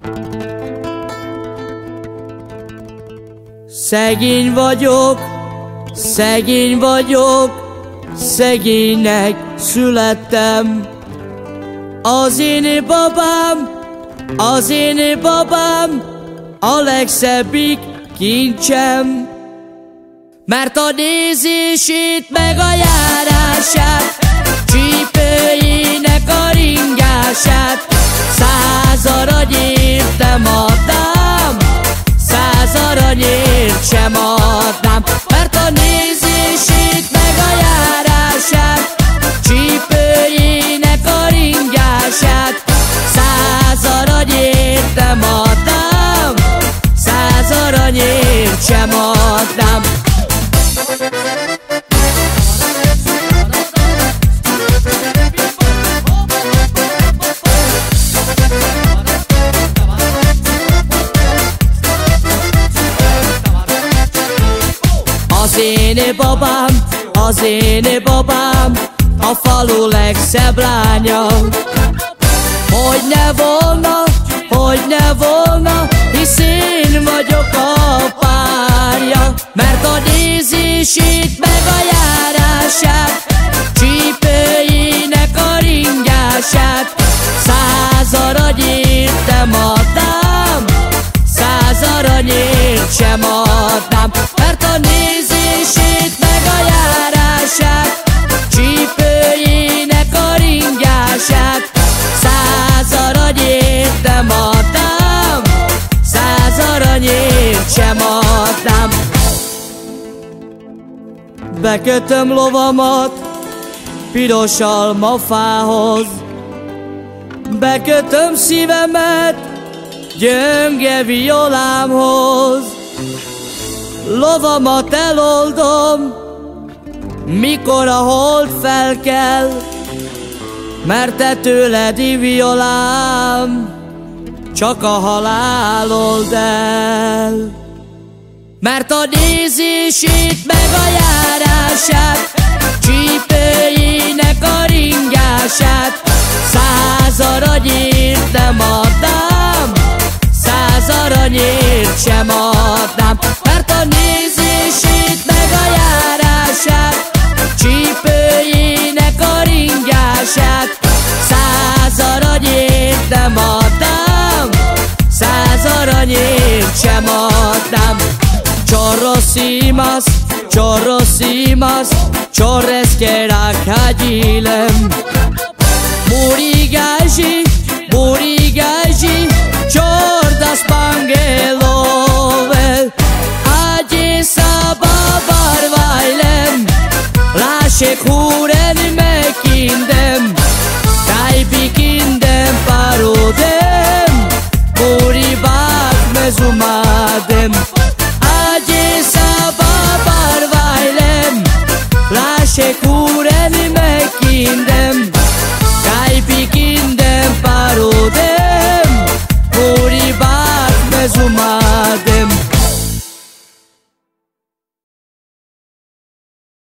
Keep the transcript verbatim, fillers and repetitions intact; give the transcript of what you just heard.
Szegény vagyok, szegény vagyok, szegénynek születtem. Az én babám, az én babám, a legszebbik kincsem. Mert a nézését meg a járását, csípőjének a ringását, száz aranyért nem adnám, száz aranyért sem adnám. Mert a nézését meg a járását, csípőjének a ringását, száz aranyért nem adnám, száz aranyért sem adnám. Az én babám, az én babám, a falu legszebb lánya. Hogy ne volna, hogy ne volna, hisz én vagyok a párja. Mert a nézését meg a járását, csípőjének a ringását, száz aranyért nem adnám, száz aranyért sem adnám. Mert a nézését meg a járását, csípőjének a ringását, száz aranyért nem adnám, száz aranyért sem adnám. Bekötöm lovamat piros almafához, bekötöm szívemet gyönge violámhoz. Lovamat eloldom, mikor a hold felkel, mert te tőled, violám, csak a halál old el. Mert a nézését meg a járását, csípőjének a ringását, száz aranyért nem adnám, száz aranyért sem adnám. Mert a nézését meg a járását, csípőjének a ringását, száz aranyért nem adnám, száz aranyért sem adnám. Chorrosimas, chorrosimas, chorres que rakajilem. Murigaji, murigaji, chordas pangelovel. Aji sababar vailem, lasek huren mekindem, kaibikindem parodem, muribak mezumadem. Aji sababar vailem, lasek huren mekindem, kaibikindem parodem, muribak mezumadem.